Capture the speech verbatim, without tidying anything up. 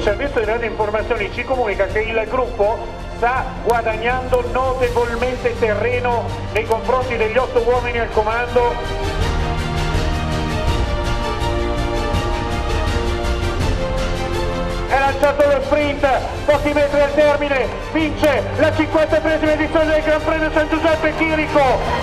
servizio di radio informazioni ci comunica che il gruppo sta guadagnando notevolmente terreno nei confronti degli otto uomini al comando. È lanciato lo sprint, pochi metri al termine, vince la cinquantatreesima edizione del Gran Premio San Giuseppe Chirico.